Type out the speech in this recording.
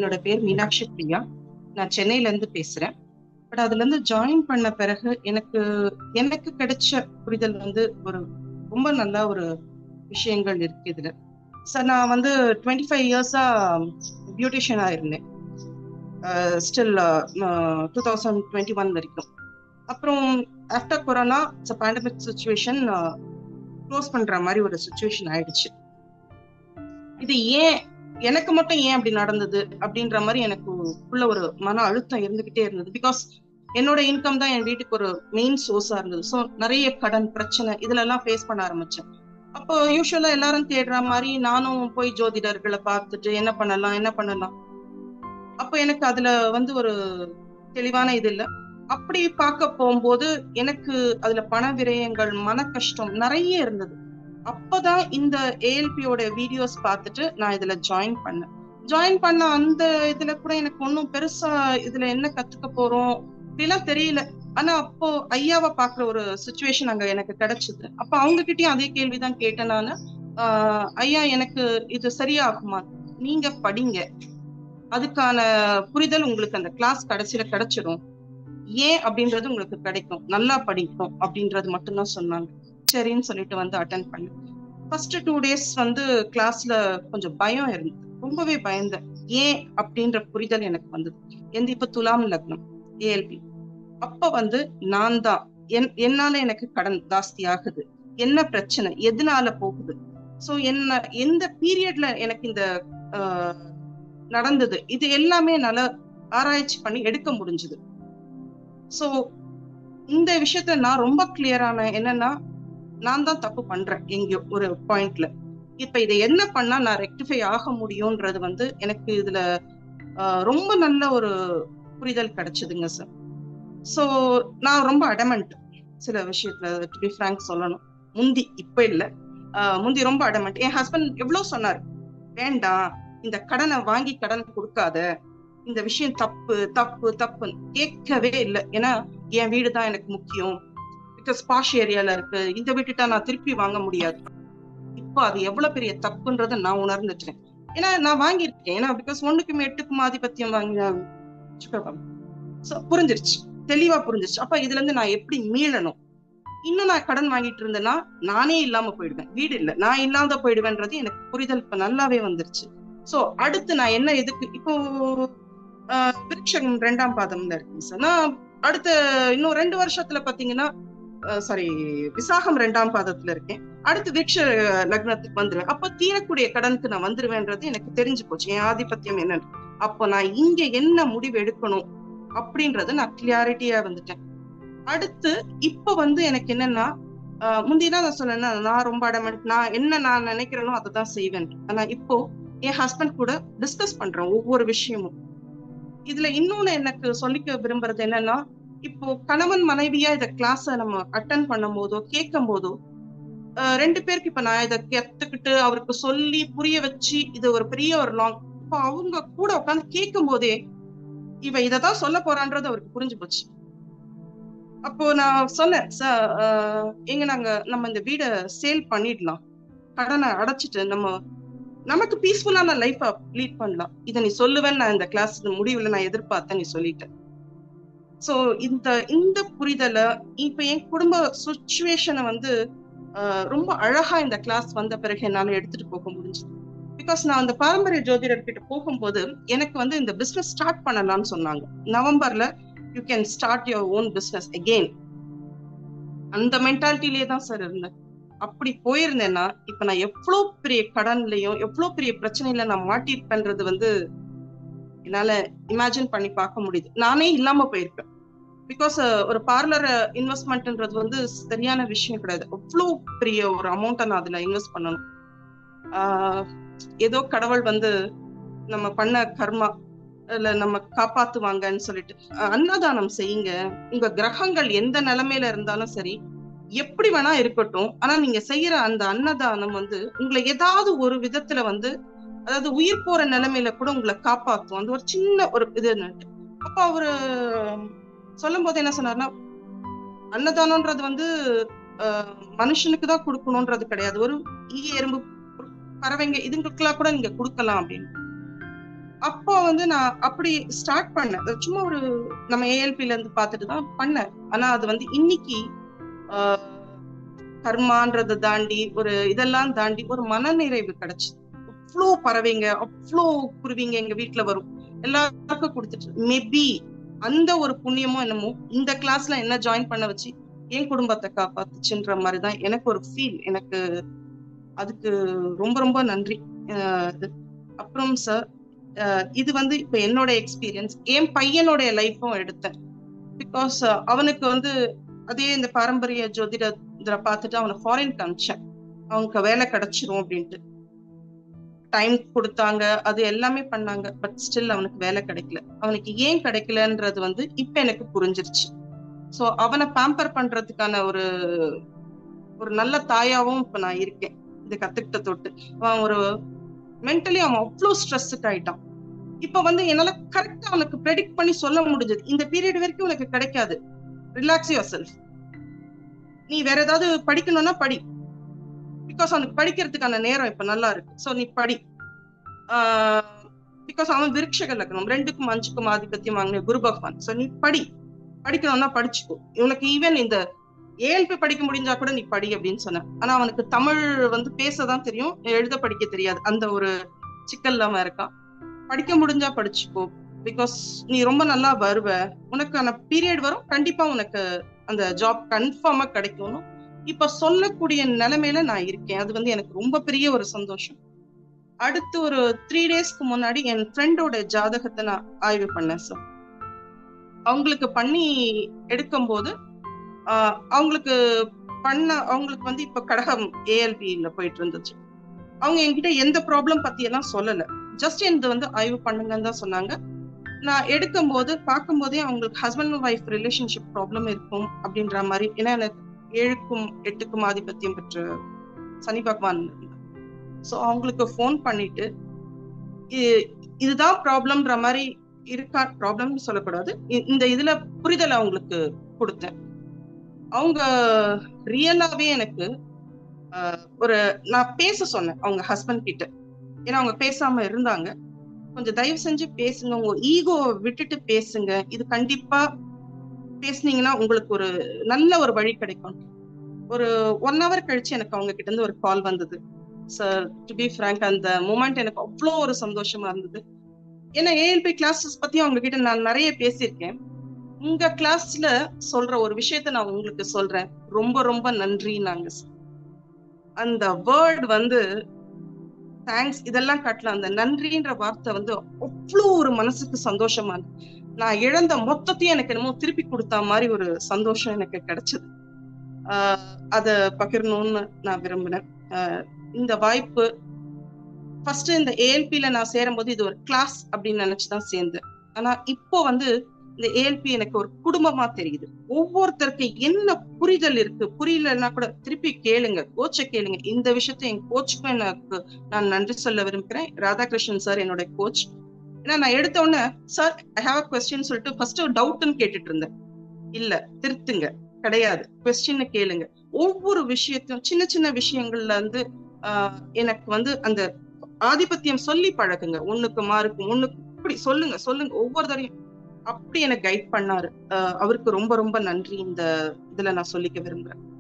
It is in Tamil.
என்னோட பேர் மீனாட்சி பிரியா. நான் சென்னையில இருந்து பேசுறேன். பட் அதுல இருந்து ஜாயின் பண்ண பிறகு எனக்கு எனக்கு கிடைச்ச புரிதல் ஒரு ரொம்ப நல்ல ஒரு விஷயங்கள் இருக்கு இதுல. சார் நான் 25 இயர்ஸா பியூட்டிஷியனா இருந்தேன். ஸ்டில் 2021 வரைக்கும். அப்புறம் after corona pandemic situation close பண்ற மாதிரி ஒரு சுச்சுவேஷன் ஆயிடுச்சு. இது ஏன் எனக்கு மட்டும் ஏன் அப்படி நடந்தது அப்படின்ற மாதிரி எனக்கு உள்ள ஒரு மன அழுத்தம் இருந்துகிட்டே இருந்தது. பிகாஸ் என்னோட இன்கம் தான் என் வீட்டுக்கு ஒரு மெயின் சோர்ஸா இருந்தது. ஸோ நிறைய கடன் பிரச்சனை இதுல எல்லாம் ஃபேஸ் பண்ண ஆரம்பிச்சேன். அப்போ யூஸ்வலா எல்லாரும் தேடுற மாதிரி நானும் போய் ஜோதிடர்களை பார்த்துட்டு என்ன பண்ணலாம். அப்போ எனக்கு அதுல ஒரு தெளிவான இது இல்லை. அப்படி பார்க்க போகும்போது எனக்கு அதுல பண விரயங்கள், மன கஷ்டம் நிறைய இருந்தது. அப்பதான் இந்த ஏஎல்பியோட வீடியோஸ் பார்த்துட்டு நான் இதுல ஜாயின் பண்ண அந்த இதுல கூட எனக்கு ஒன்னும் பெருசா இதுல என்ன கத்துக்க போறோம் அப்படிலாம் தெரியல. ஆனா அப்போ ஐயாவை பாக்குற ஒரு சுச்சுவேஷன் அங்க எனக்கு கிடைச்சது. அப்ப அவங்க கிட்டயும் அதே கேள்விதான் கேட்டேன் நானு. ஐயா, எனக்கு இது சரியாகுமா? நீங்க படிங்க, அதுக்கான புரிதல் உங்களுக்கு அந்த கிளாஸ் கடைசியில கிடைச்சிடும். ஏன் அப்படின்றது உங்களுக்கு கிடைக்கும், நல்லா படிக்கும் அப்படின்றது மட்டும்தான் சொன்னாங்க. சரின்னு சொல்லிட்டு அட்டென்ட் பண்ணேன். ஃபர்ஸ்ட் 2 days கிளாஸ்ல கொஞ்சம் பயம் இருந்தது. ரொம்பவே பயந்தேன். ஏன் அப்படின்ற புரிதல் எனக்கு வந்தது. இப்ப துலாம் லக்னம் ஏஎல்பி. அப்ப நான் தான் என்னால எனக்கு கடன் ஜாஸ்தி ஆகுது, என்ன பிரச்சனை, எதனால போகுது, சோ என்ன எந்த பீரியட்ல எனக்கு இந்த நடந்தது, இது எல்லாமே என்னால ஆராய்ச்சி பண்ணி எடுக்க முடிஞ்சது. சோ இந்த விஷயத்த நான் ரொம்ப கிளியரான என்னன்னா, நான் தான் தப்பு பண்றேன் எங்கேயோ ஒரு பாயிண்ட்ல. இப்ப இதை என்ன பண்ணா நான் ரெக்டிஃபை ஆக முடியும்ன்றது எனக்கு இதுல ரொம்ப நல்ல ஒரு புரிதல் கிடைச்சதுங்க சார். சோ நான் ரொம்ப அடமெண்ட் சில விஷயத்துல, டு பி ஃப்ராங்க் சொல்லணும். முந்தி இப்ப இல்ல, முந்தி ரொம்ப அடமெண்ட். என் ஹஸ்பண்ட் எவ்வளவு சொன்னாரு, வேண்டாம் இந்த கடனை வாங்கி கடன் கொடுக்காத, இந்த விஷயம் தப்பு தப்பு தப்புன்னு கேட்கவே இல்லை. ஏன்னா என் வீடு தான் எனக்கு முக்கியம், பிகாஸ் பாஷ் ஏரியால இருக்கு, இந்த விட்டுட்டா நான் திருப்பி வாங்க முடியாது. இப்போ அது எவ்வளவு பெரிய தப்புன்றதை நான் உணர்ந்துட்டேன். ஏன்னா நான் வாங்கியிருக்கேன். ஏன்னா பிகாஸ் 1க்கும் 8க்கும் ஆதிபத்தியம் வாங்கின புரிஞ்சிருச்சு, தெளிவா புரிஞ்சிருச்சு. அப்ப இதுல இருந்து நான் எப்படி மீளணும்? இன்னும் நான் கடன் வாங்கிட்டு இருந்தேன்னா நானே இல்லாம போயிடுவேன், வீடு இல்ல நான் இல்லாத போயிடுவேன்றது எனக்கு புரிதல் இப்ப நல்லாவே வந்துருச்சு. சோ அடுத்து நான் என்ன எதுக்கு இப்போ விருட்சம் 2ஆம் பாதம்ல இருக்குங்க சார். நான் அடுத்த இன்னும் 2 வருஷத்துல பாத்தீங்கன்னா சாரி விசாகம் 2ஆம் பாதத்துல இருக்கேன். அடுத்து விருட்ச லக்னத்துக்கு வந்துருவேன். அப்ப தீரக்கூடிய கடனுக்கு நான் வந்துருவேன்றது எனக்கு தெரிஞ்சு போச்சு, என் ஆதிபத்தியம் என்னன்னு. அப்போ நான் இங்க என்ன முடிவு எடுக்கணும் அப்படின்றத நான் கிளியாரிட்டியா வந்துட்டேன். அடுத்து இப்ப எனக்கு என்னன்னா, முந்திதான் நான் சொன்னேன்னா நான் ரொம்ப அடமெண்ட், நான் நினைக்கிறேனோ அதை தான் செய்வேன். ஆனா இப்போ என் ஹஸ்பண்ட் கூட டிஸ்கஸ் பண்றேன் ஒவ்வொரு விஷயமும். இதுல இன்னொன்னு எனக்கு சொல்லிக்க விரும்புறது என்னன்னா, இப்போ கணவன் மனைவியா இத கிளாஸ நம்ம அட்டென்ட் பண்ணும் போதோ கேட்கும் போதோ 2 பேருக்கு இப்ப நான் இதை கத்துக்கிட்டு அவருக்கு சொல்லி புரிய வச்சு இது ஒரு பெரிய ஒரு லாங், இப்போ அவங்க கூட உட்காந்து கேட்கும் போதே இவ இததான் சொல்ல போறான்றது அவருக்கு புரிஞ்சு போச்சு. அப்போ நான் சொன்னேன், சார் நம்ம இந்த வீடை சேல் பண்ணிடலாம், கடனை அடைச்சிட்டு நமக்கு பீஸ்ஃபுல்லான லைஃப லீட் பண்ணலாம். இதை நீ சொல்லுவேன்னு நான் இந்த கிளாஸ் முடிவுல நான் எதிர்பார்த்தேன், நீ சொல்லிட்டேன். சோ இந்த புரிதலை இப்ப என் குடும்ப சுச்சுவேஷனை ரொம்ப அழகா இந்த கிளாஸ் வந்த பிறகு என்னால எடுத்துட்டு போக முடிஞ்சது. பிகாஸ் நான் அந்த பாரம்பரிய ஜோதிடர் கிட்ட போகும்போது எனக்கு இந்த பிசினஸ் ஸ்டார்ட் பண்ணலாம்னு சொன்னாங்க. நவம்பர்ல you can start your own business again. அந்த மென்டாலிட்டிலேயே தான் சார் இருந்தேன். அப்படி போயிருந்தேன்னா இப்ப நான் எவ்வளவு பெரிய கடன்லயும் எவ்வளவு பெரிய பிரச்சனையில நான் மாட்டிருப்பேன்றது என்னால இமேஜின் பண்ணி பார்க்க முடியுது. நானே இல்லாம போயிருப்பேன். பிகாஸ் ஒரு பார்லர் இன்வெஸ்ட்மெண்ட்ன்றது சரியான விஷயம் கிடையாது. அவ்வளவு பெரிய ஒரு அமௌண்ட்டை நான் அதுல இன்வெஸ்ட் பண்ணணும். ஏதோ கடவுள் நம்ம பண்ண கர்மா இல்ல நம்ம காப்பாத்துவாங்கன்னு சொல்லிட்டு அன்னதானம் செய்யுங்க. உங்க கிரகங்கள் எந்த நிலைமையில இருந்தாலும் சரி, எப்படி வேணா இருக்கட்டும், ஆனா நீங்க செய்யற அந்த அன்னதானம் உங்களை ஏதாவது ஒரு விதத்துல அதாவது உயிர் போற நிலைமையில கூட உங்களை காப்பாத்தும். அந்த ஒரு சின்ன ஒரு இது. அப்ப அவரு சொல்லும் போது என்ன சொன்னார்னா, அன்னதானம்ன்றது மனுஷனுக்கு தான் கொடுக்கணும்ன்றது கிடையாது, ஒரு ஈ எறும்பு பறவைங்க இதுங்களுக்கெல்லாம் கூட நீங்க கொடுக்கலாம் அப்படின்னு. அப்போ வந்து நான் அப்படி ஸ்டார்ட் பண்ணேன். சும்மா ஒரு நம்ம ஏஎல்பில இருந்து பார்த்துட்டு தான் பண்ணேன். ஆனா அது வந்து இன்னைக்கு கர்மான்றதை தாண்டி ஒரு இதெல்லாம் தாண்டி ஒரு மனநிறைவு கிடைச்சது. அவ்வளோ பறவைங்க, அவ்வளோ குருவிங்க எங்க வீட்டுல வரும், எல்லாருக்கும் கொடுத்துட்டு மேபி அந்த ஒரு புண்ணியமோ என்னமோ இந்த கிளாஸ்ல என்ன ஜாயின் பண்ண வச்சு என் குடும்பத்தை காப்பாத்துச்சுன்ற மாதிரிதான் எனக்கு ஒரு ஃபீல். எனக்கு அதுக்கு ரொம்ப ரொம்ப நன்றி. அப்புறம் சார், இது வந்து இப்ப என்னோட எக்ஸ்பீரியன்ஸ், என் பையனோட லைஃப்பும் எடுத்தேன். பிகாஸ் அவனுக்கு வந்து அதே இந்த பாரம்பரிய ஜோதிடத்துல பார்த்துட்டு அவனை ஃபாரின் காமிச்சேன். அவனுக்கு வேலை கிடைச்சிரும் அப்படின்ட்டு டைம் கொடுத்தாங்க, அது எல்லாமே பண்ணாங்க. பட் ஸ்டில் அவனுக்கு வேலை கிடைக்கல. அவனுக்கு ஏன் கிடைக்கலன்றது வந்து இப்ப எனக்கு புரிஞ்சிருச்சு. சோ அவனை பேம்பர் பண்றதுக்கான ஒரு ஒரு நல்ல தாயாவும் இப்ப நான் இருக்கேன். இது கத்துக்கிட்ட தொட்டு அவன் ஒரு மென்டலி அவன் அவ்வளவு ஸ்ட்ரெஸ்ஸுக்கு ஆயிட்டான். இப்ப வந்து என்னால கரெக்டா அவனுக்கு ப்ரெடிக்ட் பண்ணி சொல்ல முடிஞ்சது, இந்த பீரியட் வரைக்கும் உனக்கு கிடைக்காது, ரிலாக்ஸ் யுவர் செல்ஃப், நீ வேற ஏதாவது படிக்கணும்னா படி, பிகாஸ் அவனுக்கு படிக்கிறதுக்கான நேரம் இப்ப நல்லா இருக்கு, சோ நீ படி. பிகாஸ் அவன் விருட்சக லக்னம் 2க்கும் 5க்கும் ஆதிபத்தியம் வாங்கின குரு பகவான். சோ நீ படி, படிக்கணும்னா படிச்சுக்கோ, உனக்கு ஈவன் இந்த ஏஎல்பி படிக்க முடிஞ்சா கூட நீ படி அப்படின்னு சொன்னேன். ஆனா அவனுக்கு தமிழ் வந்து பேசதான் தெரியும், எழுத படிக்க தெரியாது, அந்த ஒரு சிக்கல்ல அவன் இருக்கான். படிக்க முடிஞ்சா படிச்சுக்கோ, பிகாஸ் நீ ரொம்ப நல்லா வருவ, உனக்கான பீரியட் வரும், கண்டிப்பா உனக்கு அந்த ஜாப் கன்ஃபார்மா கிடைக்கும் இப்ப சொல்லக்கூடிய நிலைமையில நான் இருக்கேன். அது வந்து எனக்கு ரொம்ப பெரிய ஒரு சந்தோஷம். அடுத்து ஒரு 3 டேஸ்க்கு முன்னாடி என் ஃப்ரெண்டோட ஜாதகத்தை நான் ஆய்வு பண்ணேன் சார். அவங்களுக்கு பண்ணி எடுக்கும் போது அவங்களுக்கு வந்து இப்ப கடகம் ஏஎல்பில போயிட்டு இருந்துச்சு. அவங்க என்கிட்ட எந்த ப்ராப்ளம் பத்தி எல்லாம் சொல்லல, ஜஸ்ட் எனக்கு வந்து ஆய்வு பண்ணுங்கன்னு தான் சொன்னாங்க. நான் எடுக்கும் போது பார்க்கும் போதே அவங்களுக்கு husband and wife relationship problem இருக்கும் அப்படின்ற மாதிரி. ஏன்னா எனக்கு 7க்கும் 8க்கும் ஆதிபத்தியம் பெற்ற சனி பகவான். சோ அவங்களுக்கு போன் பண்ணிட்டு இதுதான் ப்ராப்ளம்ன்ற மாதிரி இருக்கா, ப்ராப்ளம்னு சொல்லக்கூடாது, இந்த இதுல புரிதல் அவங்களுக்கு கொடுத்தேன். அவங்க ரியலாவே எனக்கு ஒரு நான் பேச சொன்னேன் அவங்க ஹஸ்பண்ட் கிட்ட. ஏன்னா அவங்க பேசாம இருந்தாங்க. கொஞ்சம் தயவு செஞ்சு பேசுங்க, உங்க ஈகோ விட்டுட்டு பேசுங்க, இது கண்டிப்பா பேசுனீங்கன்னா உங்களுக்கு ஒரு நல்ல ஒரு வழி கிடைக்கும். ஒரு 1 hour கழிச்சு எனக்கு அவங்க கிட்ட இருந்து ஒரு கால் வந்தது. சார், டு பி ஃப்ராங்க், அந்த மூமெண்ட் எனக்கு அவ்வளோ ஒரு சந்தோஷமா இருந்தது. ஏன்னா ஏஎல்பி கிளாஸஸ் பத்தி அவங்க கிட்ட நான் நிறைய பேசியிருக்கேன். உங்க கிளாஸ்ல சொல்ற ஒரு விஷயத்த நான் உங்களுக்கு சொல்றேன், ரொம்ப ரொம்ப நன்றினாங்க. அந்த வேர்ட் வந்து தேங்க்ஸ் இதெல்லாம் காட்டலாம், அந்த நன்றின்ற வார்த்தை வந்து அவ்வளோ ஒரு மனசுக்கு சந்தோஷமா இருக்கு. நான் இழந்த மொத்தத்தையும் எனக்கு என்னமோ திருப்பி கொடுத்த மாதிரி ஒரு சந்தோஷம் எனக்கு கிடைச்சது. அத பகிரணும்னு நான் விரும்பினேன். இந்த வாய்ப்பு ஃபர்ஸ்ட் இந்த ஏஎல்பில நான் சேரும் போது இது ஒரு கிளாஸ் அப்படின்னு நினைச்சுதான் சேர்ந்தேன். ஆனா இப்போ வந்து இந்த ஏஎல்பி எனக்கு ஒரு குடும்பமா தெரியுது. ஒவ்வொருத்தருக்கு என்ன புரிதல் இருக்கு, புரியலன்னா கூட திருப்பி கேளுங்க, கோச்சை கேளுங்க. இந்த விஷயத்த என் கோச்சுக்கும் எனக்கு நான் நன்றி சொல்ல விரும்புகிறேன். ராதாகிருஷ்ணன் சார் என்னோட கோச். ஏன்னா நான் எடுத்த உடனே sir I have a question சொல்லிட்டு ஃபர்ஸ்ட் டவுட்னு கேட்டுட்டு இருந்தேன். இல்ல, திருத்துங்க, கிடையாது, கொஸ்டின் கேளுங்க. ஒவ்வொரு விஷயத்தையும் சின்ன சின்ன விஷயங்கள்ல இருந்து எனக்கு வந்து அந்த ஆதிபத்தியம் சொல்லி பழகுங்க, 1க்கு மார்க்கும் 1க்கு இப்படி சொல்லுங்க சொல்லுங்க ஒவ்வொரு தடையும் அப்படி எனக்கு கைட் பண்ணாரு. அவருக்கு ரொம்ப ரொம்ப நன்றி இந்த இதுல நான் சொல்லிக்க விரும்புறேன்.